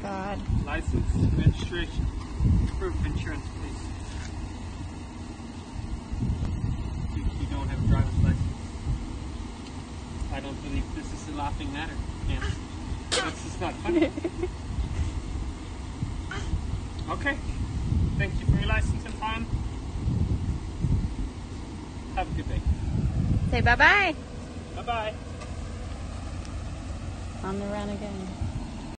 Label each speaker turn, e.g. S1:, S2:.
S1: God.
S2: License, registration, proof of insurance, please. You don't have a driver's license. I don't believe this is a laughing matter, ma'am. This is not funny. Okay. Thank you for your license and fine. Have a good day.
S1: Say bye-bye.
S2: Bye-bye.
S1: On the run again.